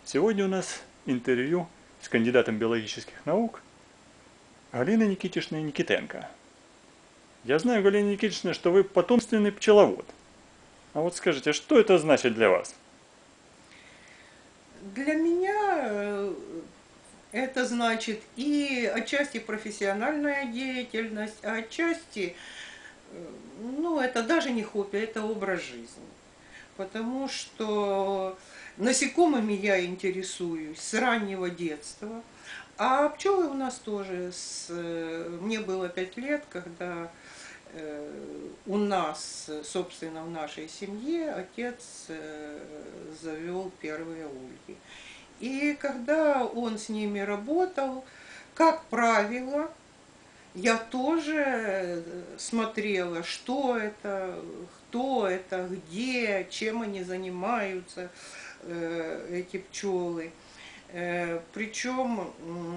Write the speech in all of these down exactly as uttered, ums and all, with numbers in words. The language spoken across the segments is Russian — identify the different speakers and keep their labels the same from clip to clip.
Speaker 1: Сегодня у нас интервью с кандидатом биологических наук Галиной Никитичной Никитенко. Я знаю, Галина Никитична, что вы потомственный пчеловод. А вот скажите, что это значит для вас?
Speaker 2: Для меня э, это значит и отчасти профессиональная деятельность, а отчасти, э, ну, это даже не хобби, это образ жизни. Потому что насекомыми я интересуюсь с раннего детства, а пчелы у нас тоже. С, э, мне было пять лет, когда э, у нас, собственно, в нашей семье отец э, завел первые ульи. И когда он с ними работал, как правило, я тоже смотрела, что это, кто это, где, чем они занимаются, эти пчелы. Причем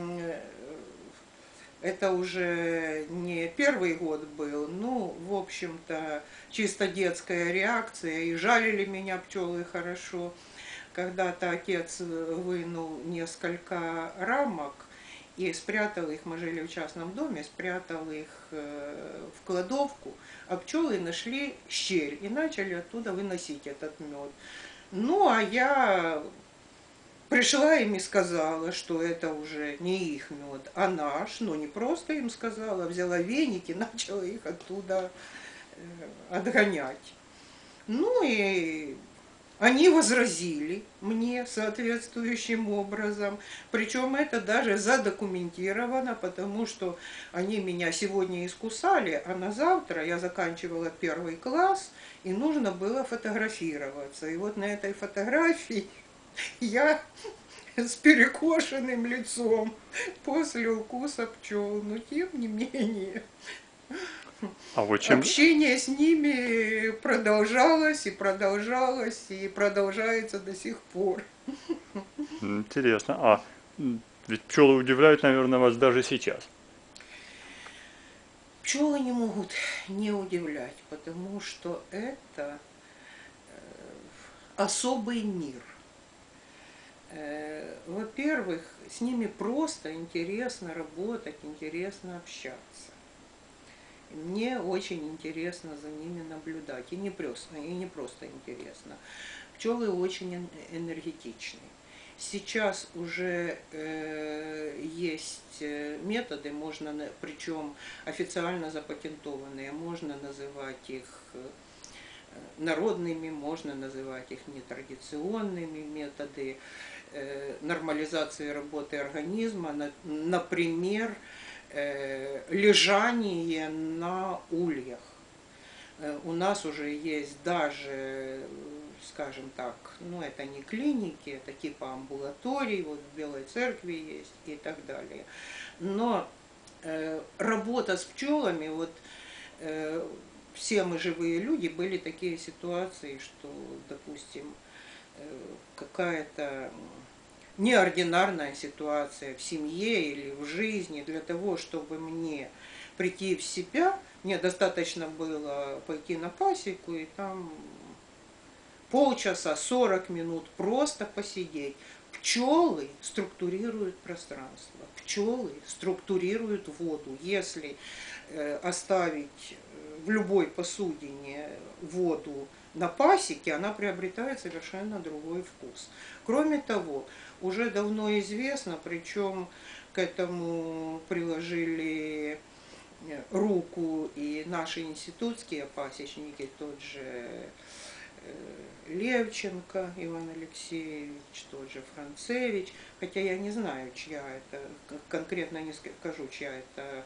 Speaker 2: это уже не первый год был, ну, в общем-то, чисто детская реакция, и жалили меня пчелы хорошо. Когда-то отец вынул несколько рамок и спрятал их, мы жили в частном доме, спрятал их в кладовку, а пчелы нашли щель и начали оттуда выносить этот мед. Ну, а я пришла им и сказала, что это уже не их мед, а наш. Ну, не просто им сказала, взяла веник и начала их оттуда отгонять. Ну и они возразили мне соответствующим образом, причем это даже задокументировано, потому что они меня сегодня искусали, а на завтра я заканчивала первый класс, и нужно было фотографироваться. И вот на этой фотографии я с перекошенным лицом после укуса пчел, но тем не менее.
Speaker 1: А вы чем...
Speaker 2: Общение с ними продолжалось и продолжалось и продолжается до сих пор.
Speaker 1: Интересно. А ведь пчелы удивляют, наверное, вас даже сейчас.
Speaker 2: Пчелы не могут не удивлять, потому что это особый мир. Во-первых, с ними просто интересно работать, интересно общаться. Мне очень интересно за ними наблюдать. И не просто, и не просто интересно. Пчелы очень энергетичны. Сейчас уже э, есть методы, можно, причем официально запатентованные, можно называть их народными, можно называть их нетрадиционными, методы э, нормализации работы организма, на, например, э, лежание на ульях. Э, у нас уже есть даже, скажем так, ну это не клиники, это типа амбулаторий, вот в Белой Церкви есть и так далее. Но э, работа с пчелами, вот э, все мы живые люди, были такие ситуации, что, допустим, какая-то неординарная ситуация в семье или в жизни, для того, чтобы мне прийти в себя, мне достаточно было пойти на пасеку и там полчаса, сорок минут просто посидеть. Пчелы структурируют пространство, пчелы структурируют воду. Если оставить в любой посудине воду на пасеке, она приобретает совершенно другой вкус. Кроме того, уже давно известно, причем к этому приложили руку и наши институтские пасечники, тот же Левченко Иван Алексеевич, тот же Францевич, хотя я не знаю, чья это, конкретно не скажу, чья это,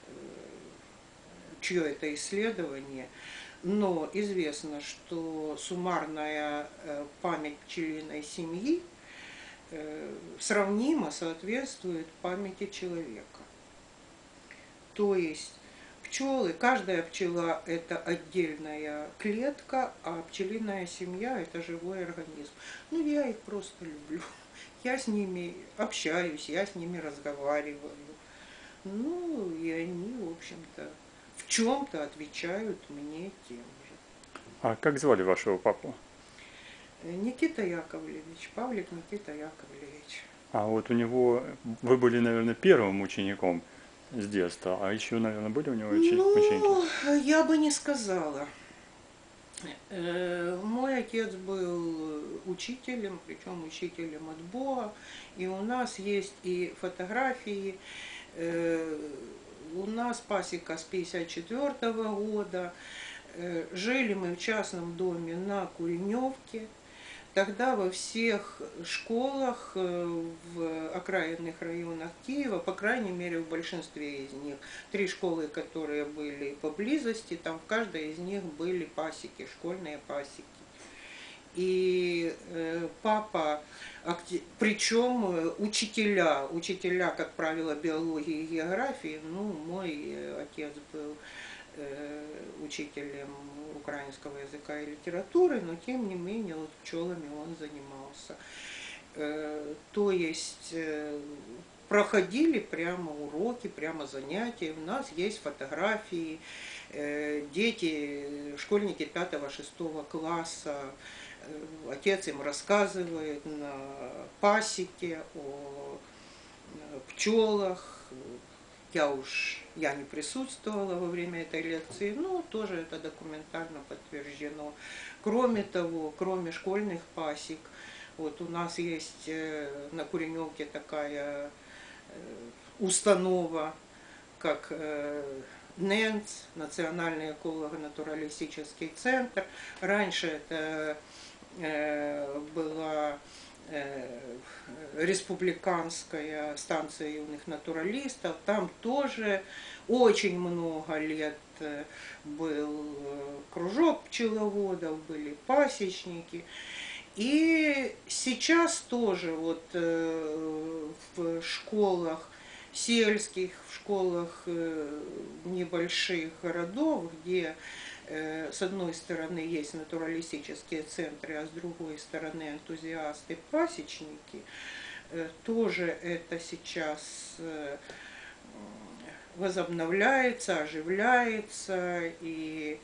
Speaker 2: чье это исследование, но известно, что суммарная память пчелиной семьи сравнима, соответствует памяти человека. То есть пчелы, каждая пчела это отдельная клетка, а пчелиная семья это живой организм. Ну, я их просто люблю. Я с ними общаюсь, я с ними разговариваю. Ну, и они, в общем-то, в чем-то отвечают мне тем же.
Speaker 1: А как звали вашего папу?
Speaker 2: Никита Яковлевич, Павлик Никита Яковлевич.
Speaker 1: А вот у него, вы были, наверное, первым учеником с детства, а еще, наверное, были у него учи- ученики?
Speaker 2: Ну, я бы не сказала. Э, Мой отец был учителем, причем учителем от Бога, и у нас есть и фотографии. Э, У нас пасека с пятьдесят четвёртого года. Э, Жили мы в частном доме на Куреневке. Тогда во всех школах э, в окраинных районах Киева, по крайней мере в большинстве из них, три школы, которые были поблизости, там в каждой из них были пасеки, школьные пасеки. И э, папа, причем э, учителя, учителя, как правило, биологии и географии, ну, мой э, отец был э, учителем украинского языка и литературы, но тем не менее вот пчелами он занимался. Э, то есть э, проходили прямо уроки, прямо занятия. У нас есть фотографии, э, дети, школьники пятого-шестого класса, э, отец им рассказывает на пасеке о пчелах. Я уж я не присутствовала во время этой лекции, но тоже это документально подтверждено. Кроме того, кроме школьных пасек, вот у нас есть на Куреневке такая установа, как НЭНЦ, Национальный эколого-натуралистический центр. Раньше это была республиканская станция юных натуралистов. Там тоже очень много лет был кружок пчеловодов, были пасечники. И сейчас тоже вот в школах сельских, в школах небольших городов, где с одной стороны есть натуралистические центры, а с другой стороны энтузиасты, пасечники, тоже это сейчас возобновляется, оживляется, и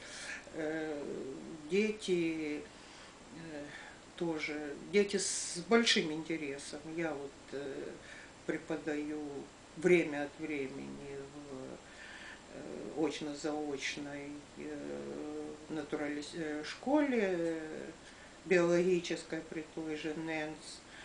Speaker 2: дети тоже, дети с большим интересом. Я вот преподаю время от времени в очно-заочной натурализ... школе биологической при той же НЭНЦ.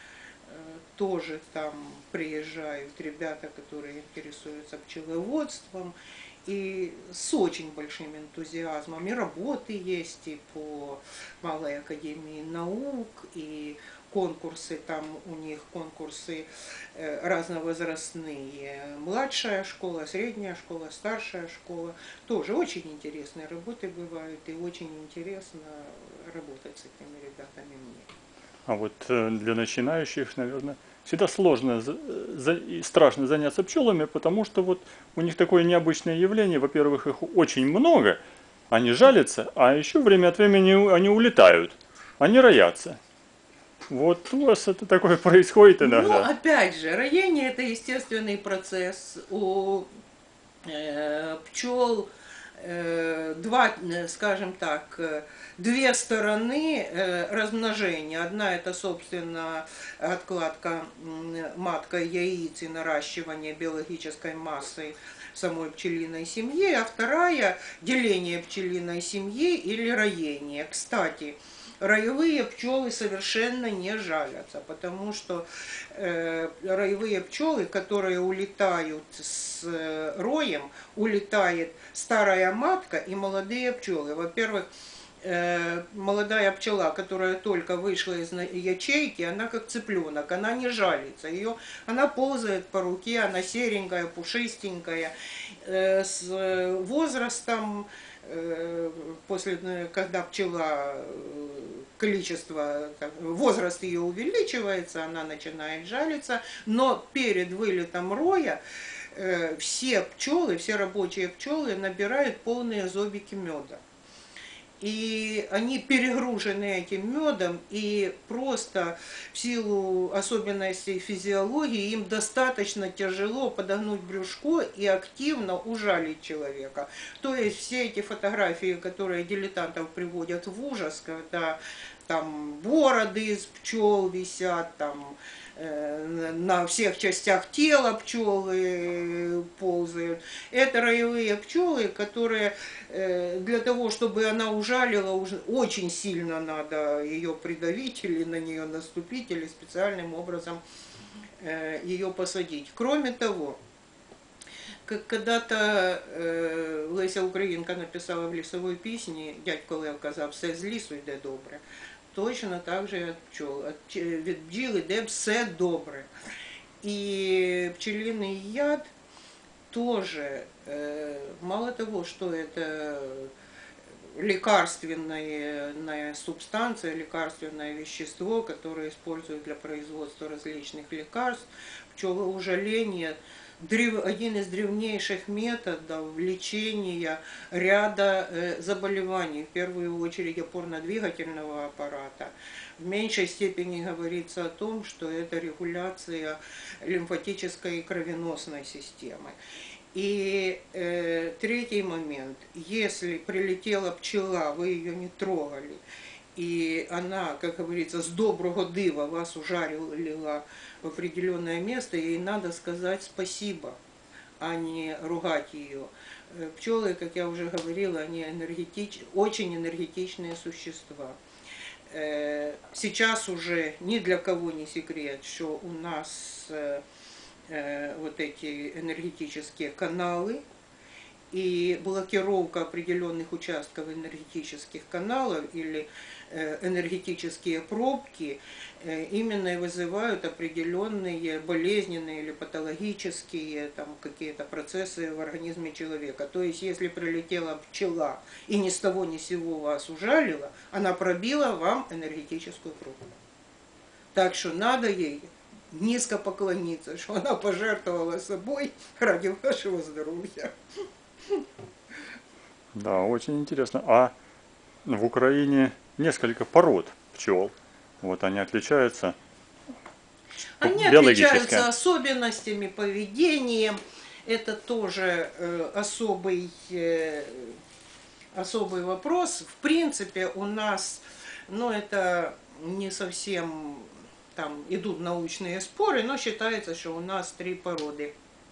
Speaker 2: Тоже там приезжают ребята, которые интересуются пчеловодством, и с очень большим энтузиазмом. И работы есть и по Малой академии наук, и конкурсы, там у них конкурсы разновозрастные. Младшая школа, средняя школа, старшая школа. Тоже очень интересные работы бывают, и очень интересно работать с этими ребятами мне.
Speaker 1: А вот для начинающих, наверное, всегда сложно и страшно заняться пчелами, потому что вот у них такое необычное явление. Во-первых, их очень много, они жалятся, а еще время от времени они улетают, они роятся. Вот у вас это такое происходит иногда.
Speaker 2: Ну, опять же, роение – это естественный процесс. У э, пчел э, два, скажем так, две стороны э, размножения. Одна – это, собственно, откладка маткой яиц и наращивание биологической массы самой пчелиной семьи, а вторая – деление пчелиной семьи или роение. Кстати, роевые пчелы совершенно не жалятся, потому что э, роевые пчелы, которые улетают с э, роем, улетает старая матка и молодые пчелы. Во-первых, э, молодая пчела, которая только вышла из ячейки, она как цыпленок, она не жалится. Ее, она ползает по руке, она серенькая, пушистенькая. Э, с возрастом, после, когда пчела, количество, возраст ее увеличивается, она начинает жалиться, но перед вылетом роя все пчелы, все рабочие пчелы набирают полные зобики меда. И они перегружены этим медом, и просто в силу особенностей физиологии им достаточно тяжело подогнуть брюшко и активно ужалить человека. То есть все эти фотографии, которые дилетантов приводят в ужас, когда там бороды из пчел висят, там на всех частях тела пчелы ползают. Это роевые пчелы, которые для того, чтобы она ужалила, очень сильно надо ее придавить или на нее наступить, или специальным образом ее посадить. Кроме того, как когда-то э, Леся Українка написала в лісовій пісні «Дядько Левка, все з лісу йде добре», точно так же від пчел. Від бджіл йде все добре. И пчелиный яд тоже, э, мало того, что это лекарственная субстанция, лекарственное вещество, которое используют для производства различных лекарств, пчелоужаление – один из древнейших методов лечения ряда заболеваний, в первую очередь опорно-двигательного аппарата. В меньшей степени говорится о том, что это регуляция лимфатической и кровеносной системы. И э, третий момент, если прилетела пчела, вы ее не трогали, и она, как говорится, с доброго дива вас ужарила в определенное место, ей надо сказать спасибо, а не ругать ее. Пчелы, как я уже говорила, они энергетич... очень энергетичные существа. Сейчас уже ни для кого не секрет, что у нас вот эти энергетические каналы и блокировка определенных участков энергетических каналов или энергетические пробки именно и вызывают определенные болезненные или патологические там какие-то процессы в организме человека. То есть, если прилетела пчела и ни с того ни с сего вас ужалила, она пробила вам энергетическую пробку. Так что надо ей низко поклониться, что она пожертвовала собой ради вашего здоровья.
Speaker 1: Да, очень интересно. А в Украине несколько пород пчел. Вот они отличаются.
Speaker 2: Они отличаются особенностями, поведением. Это тоже э, особый, э, особый вопрос. В принципе, у нас, ну, это не совсем, там идут научные споры, но считается, что у нас три породы.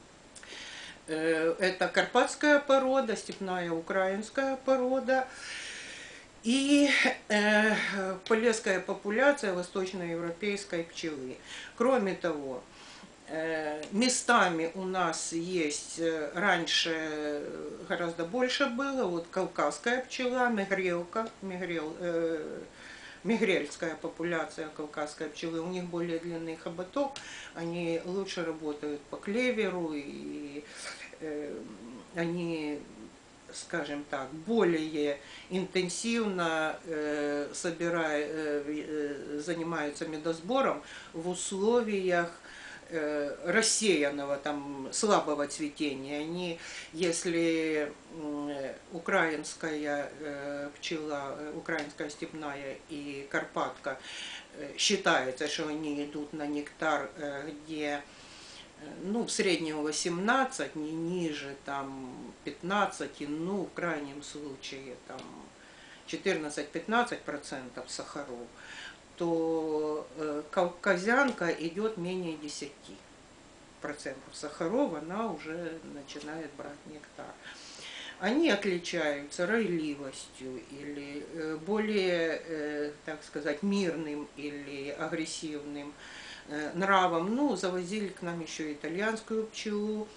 Speaker 2: Это карпатская порода, степная украинская порода и э, полесская популяция восточноевропейской пчелы. Кроме того, э, местами у нас есть, раньше гораздо больше было, вот кавказская пчела, мигрелка, мигрел, э, мигрельская популяция кавказской пчелы, у них более длинный хоботок, они лучше работают по клеверу, и э, они, скажем так, более интенсивно э, собирая, э, занимаются медосбором в условиях э, рассеянного, там, слабого цветения. Они, если э, украинская э, пчела, украинская степная и карпатка, э, считается, что они идут на нектар, э, где ну, в среднем восемнадцать, не ниже там пятнадцать, ну, в крайнем случае там четырнадцать-пятнадцать процентов сахаров, то э, кавказянка идет менее десяти процентов сахаров, она уже начинает брать нектар. Они отличаются ройливостью или э, более, э, так сказать, мирным или агрессивным нравом. Ну, завозили к нам еще итальянскую пчелу,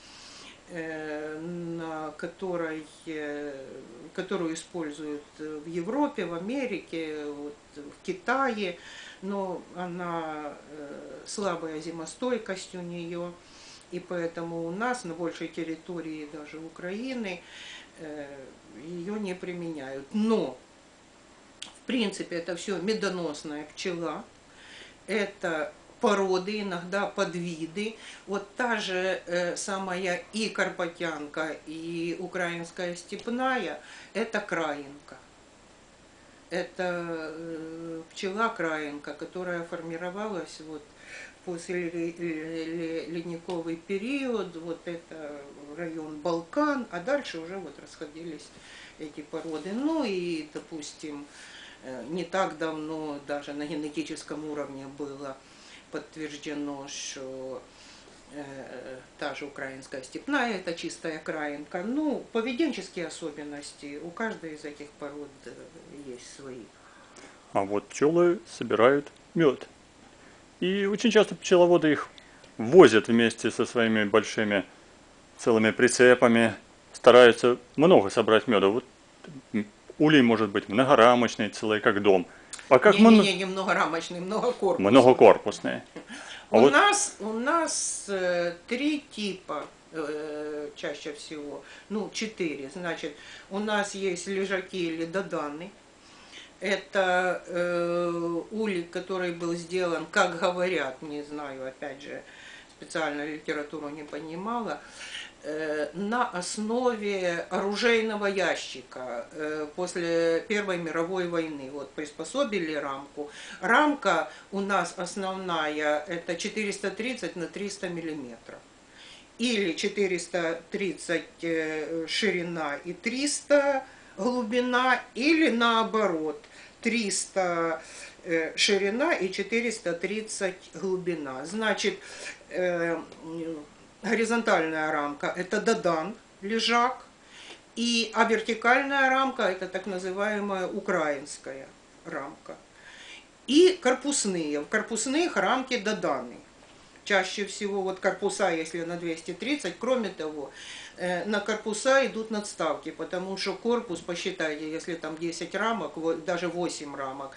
Speaker 2: на которой, которую используют в Европе, в Америке, вот, в Китае, но она слабая зимостойкость у нее, и поэтому у нас на большей территории даже Украины ее не применяют. Но, в принципе, это все медоносная пчела, это породы, иногда подвиды. Вот та же э, самая и карпатянка, и украинская степная, это краинка. Это э, пчела-краинка, которая формировалась вот после ледниковый период, вот это район Балкан, а дальше уже вот расходились эти породы. Ну и, допустим, Не так давно даже на генетическом уровне было подтверждено, что та же украинская степная, это чистая краинка. Ну, поведенческие особенности у каждой из этих пород есть свои.
Speaker 1: А вот пчелы собирают мед. И очень часто пчеловоды их возят вместе со своими большими целыми прицепами, стараются много собрать меда. Вот улей может быть многорамочный, целый как дом. А как
Speaker 2: не,
Speaker 1: мы...
Speaker 2: не, не, не многорамочный, многокорпусный.
Speaker 1: Многокорпусный. А
Speaker 2: у,
Speaker 1: вот...
Speaker 2: нас, у нас э, три типа э, чаще всего, ну четыре. Значит, у нас есть лежаки или доданы. Это э, улей, который был сделан, как говорят, не знаю, опять же, специально литературу не понимала, э, на основе оружейного ящика э, после Первой мировой войны. Вот приспособили рамку. Рамка у нас основная это четыреста тридцать на триста миллиметров. Или четыреста тридцать э, ширина и триста глубина, или наоборот, триста э, ширина и четыреста тридцать глубина. Значит, э, горизонтальная рамка это додан, лежак, и, а вертикальная рамка это так называемая украинская рамка. И корпусные. В корпусных рамки доданы. Чаще всего вот корпуса, если на двести тридцать, кроме того, на корпуса идут надставки, потому что корпус, посчитайте, если там десять рамок, даже восемь рамок,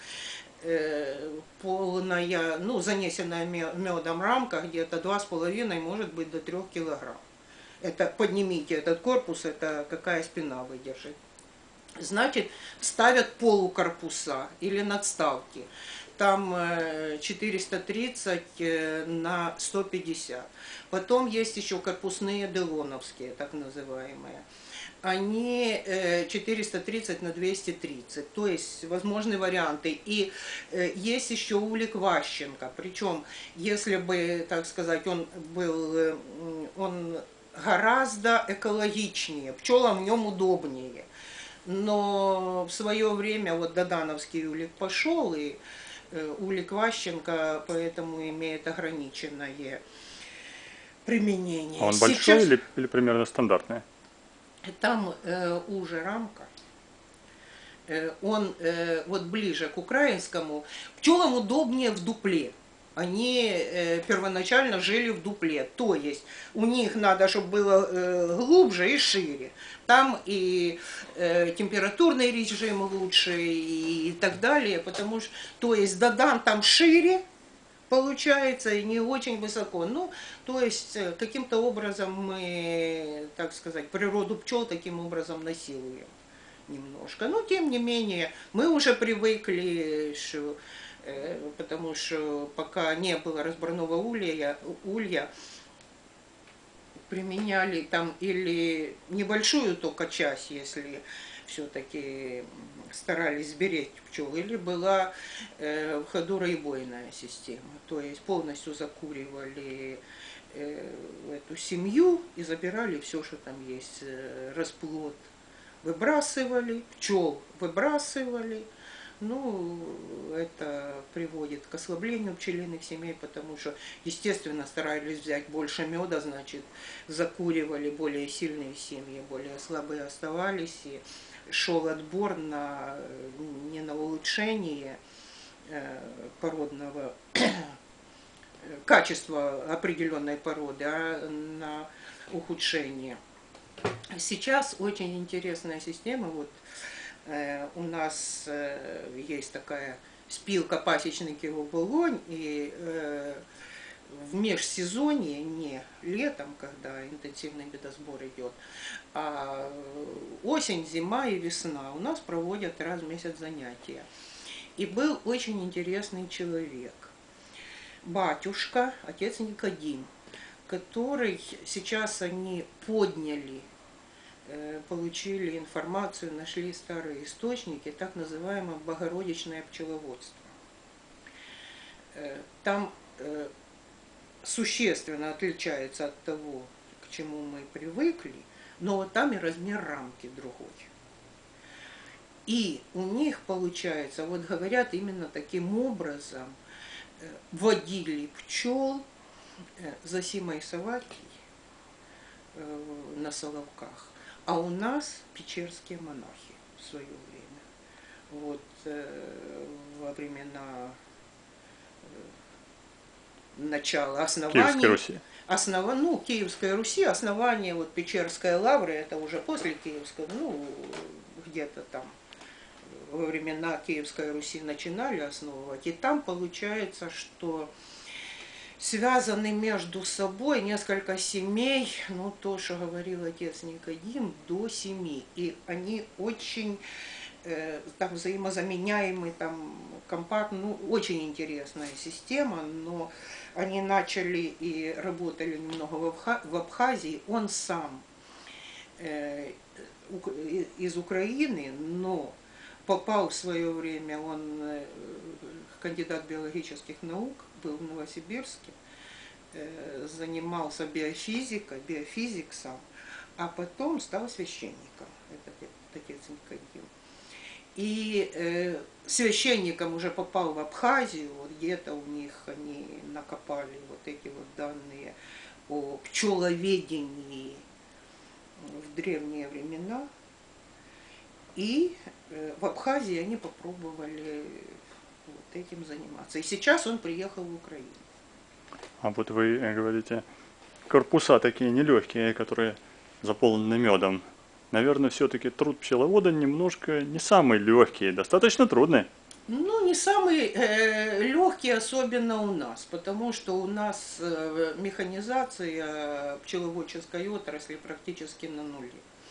Speaker 2: полная, ну, занесенная медом рамка где-то два с половиной, может быть, до трёх килограмм. Это поднимите этот корпус, это какая спина выдержит. Значит, ставят полукорпуса или надставки. Там четыреста тридцать на сто пятьдесят. Потом есть еще корпусные делоновские, так называемые. Они четыреста тридцать на двести тридцать, то есть возможны варианты. И есть еще улик Ващенко, причем, если бы, так сказать, он был, он гораздо экологичнее, пчелам в нем удобнее. Но в свое время вот додановский улик пошел, и улик Ващенко поэтому имеет ограниченное применение.
Speaker 1: А он большой Сейчас... или, или примерно стандартный?
Speaker 2: Там э, уже рамка. Э, он э, вот ближе к украинскому. Пчелам удобнее в дупле. Они э, первоначально жили в дупле. То есть у них надо, чтобы было э, глубже и шире. Там и э, температурный режим лучше и, и так далее. Потому что, то есть додан там шире получается и не очень высоко. Ну, то есть каким-то образом мы, так сказать, природу пчел таким образом насилуем немножко. Но тем не менее мы уже привыкли, что потому что пока не было разборного улья, улья применяли там или небольшую только часть, если все-таки старались сберечь пчел, или была э, в ходу раебойная система, то есть полностью закуривали э, эту семью и забирали все, что там есть, э, расплод выбрасывали, пчел выбрасывали. Ну, это приводит к ослаблению пчелиных семей, потому что, естественно, старались взять больше меда, значит, закуривали более сильные семьи, более слабые оставались, и шел отбор на, не на улучшение породного качества определенной породы, а на ухудшение. Сейчас очень интересная система. Вот э, у нас э, есть такая спилка пасечников в Булонь, и э, в межсезонье, не летом, когда интенсивный медосбор идет, а осень, зима и весна у нас проводят раз в месяц занятия. И был очень интересный человек, батюшка, отец Никодим, который сейчас они подняли, получили информацию, нашли старые источники, так называемое богородичное пчеловодство. Там существенно отличается от того, к чему мы привыкли, но вот там и размер рамки другой. И у них получается, вот говорят именно таким образом, водили пчел за Симой Саватий на Соловках, а у нас печерские монахи в свое время. Вот во времена начала основания
Speaker 1: Киевской Руси.
Speaker 2: Основа, ну, Киевской Руси, основание вот Печерской лавры, это уже после Киевской, ну, где-то там во времена Киевской Руси начинали основывать. И там получается, что связаны между собой несколько семей, ну, то, что говорил отец Никодим, до семи. И они очень э, там взаимозаменяемы, там компактно, ну, очень интересная система, но они начали и работали немного в Абхазии. Он сам э, из Украины, но попал в свое время, он э, кандидат биологических наук, был в Новосибирске, э, занимался биофизикой, биофизик сам, а потом стал священником, этот отец Никодим. И э, священником уже попал в Абхазию, вот где-то у них они накопали вот эти вот данные о пчеловедении в древние времена. И э, в Абхазии они попробовали вот этим заниматься. И сейчас он приехал в Украину.
Speaker 1: А вот вы говорите, корпуса такие нелегкие, которые заполнены медом. Наверное, все-таки труд пчеловода немножко не самый легкий, достаточно трудный.
Speaker 2: Ну, не самый э, легкий, особенно у нас, потому что у нас э, механизация пчеловодческой отрасли практически на нуле.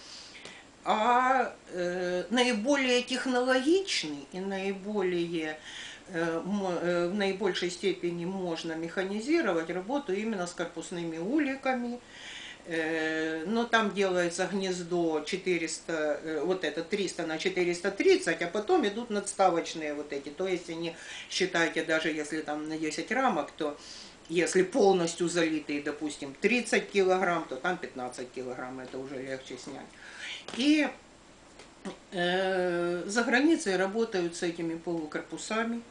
Speaker 2: А э, наиболее технологичный и наиболее, э, в наибольшей степени можно механизировать работу именно с корпусными уликами. Но там делается гнездо четыреста, вот это триста на четыреста тридцать, а потом идут надставочные вот эти. То есть они, считайте, даже если там на десять рамок, то если полностью залитые, допустим, тридцать килограмм, то там пятнадцать килограмм, это уже легче снять. И э, за границей работают с этими полукорпусами.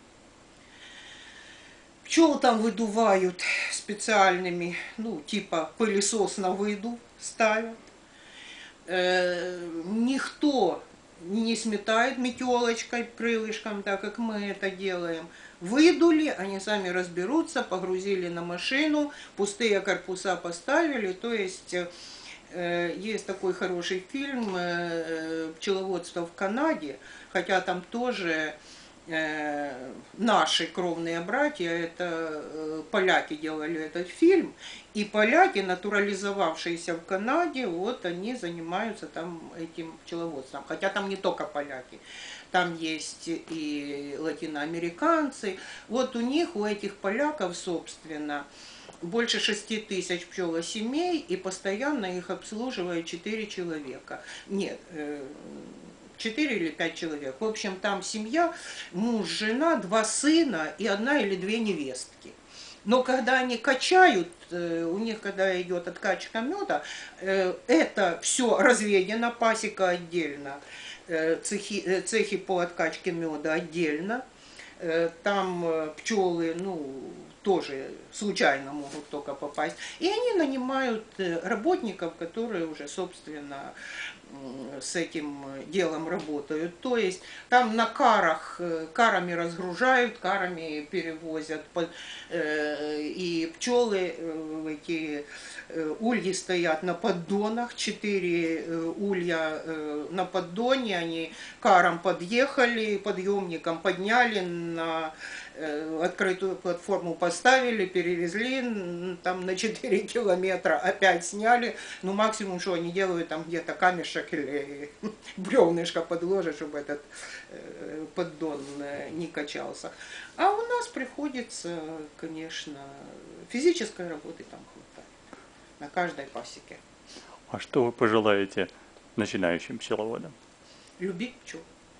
Speaker 2: Пчел там выдувают специальными, ну, типа пылесос на выдув ставят. Э, никто не сметает метелочкой, крылышком, так как мы это делаем. Выдули, они сами разберутся, погрузили на машину, пустые корпуса поставили. То есть э, есть такой хороший фильм э, «Пчеловодство в Канаде», хотя там тоже наши кровные братья, это поляки делали этот фильм, и поляки, натурализовавшиеся в Канаде, вот они занимаются там этим пчеловодством. Хотя там не только поляки, там есть и латиноамериканцы. Вот у них, у этих поляков, собственно, больше шести тысяч пчелосемей, и постоянно их обслуживает четыре человека. Нет, четыре или пять человек. В общем, там семья, муж, жена, два сына и одна или две невестки. Но когда они качают, у них, когда идет откачка меда, это все разведено, пасека отдельно, цехи, цехи по откачке меда отдельно. Там пчелы, ну, тоже случайно могут только попасть. И они нанимают работников, которые уже, собственно, с этим делом работают. То есть там на карах, карами разгружают, карами перевозят. И пчелы, эти ульи стоят на поддонах, четыре улья на поддоне, они каром подъехали, подъемником подняли, на открытую платформу поставили, перевезли там на четыре километра, опять сняли. Ну, максимум, что они делают, там где-то камешек или бревнышко подложат, чтобы этот поддон не качался. А у нас приходится, конечно, физической работы там хватает на каждой пасеке.
Speaker 1: А что вы пожелаете начинающим пчеловодам?
Speaker 2: Любить пчел.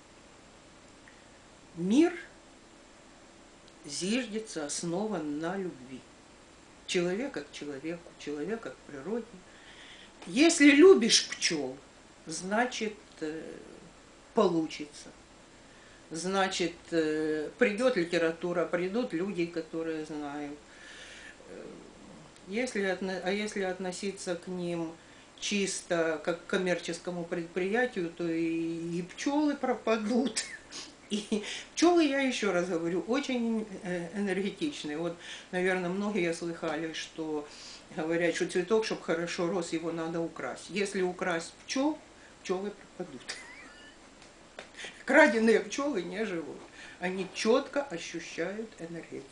Speaker 2: Мир зиждется, основан на любви. Человека к человеку, человека к природе. Если любишь пчел, значит, получится. Значит, э, придет литература, придут люди, которые знают. Если, а если относиться к ним чисто как к коммерческому предприятию, то и, и пчелы пропадут. И пчелы, я еще раз говорю, очень энергетичные. Вот, наверное, многие слыхали, что говорят, что цветок, чтобы хорошо рос, его надо украсть. Если украсть пчел, пчелы пропадут. Краденые пчелы не живут. Они четко ощущают энергетику.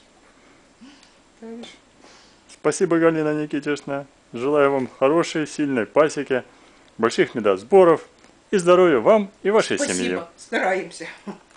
Speaker 1: Спасибо, Галина Никитична. Желаю вам хорошей, сильной пасеки, больших медосборов и здоровья вам и вашей
Speaker 2: Спасибо.
Speaker 1: семье.
Speaker 2: Спасибо, стараемся.